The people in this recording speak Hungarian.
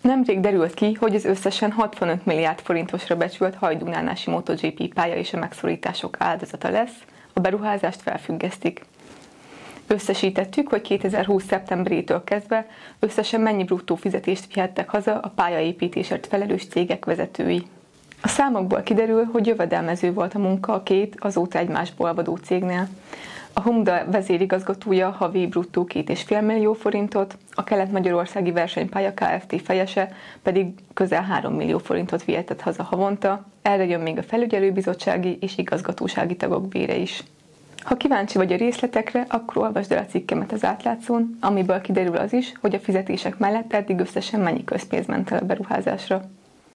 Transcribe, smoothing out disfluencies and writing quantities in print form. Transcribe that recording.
Nemrég derült ki, hogy az összesen 65 milliárd forintosra becsült hajdúnánási MotoGP pálya és a megszorítások áldozata lesz, a beruházást felfüggesztik. Összesítettük, hogy 2020. szeptemberétől kezdve összesen mennyi bruttó fizetést vihettek haza a pályaépítésért felelős cégek vezetői. A számokból kiderül, hogy jövedelmező volt a munka a két azóta egymásból olvadó cégnél. A Humda vezérigazgatója havi bruttó 2,5 millió forintot, a Kelet-Magyarországi Versenypálya Kft. Fejese pedig közel 3 millió forintot vihetett haza havonta, erre jön még a felügyelőbizottsági és igazgatósági tagok bére is. Ha kíváncsi vagy a részletekre, akkor olvasd el a cikkemet az Átlátszón, amiből kiderül az is, hogy a fizetések mellett eddig összesen mennyi közpénz ment el a beruházásra.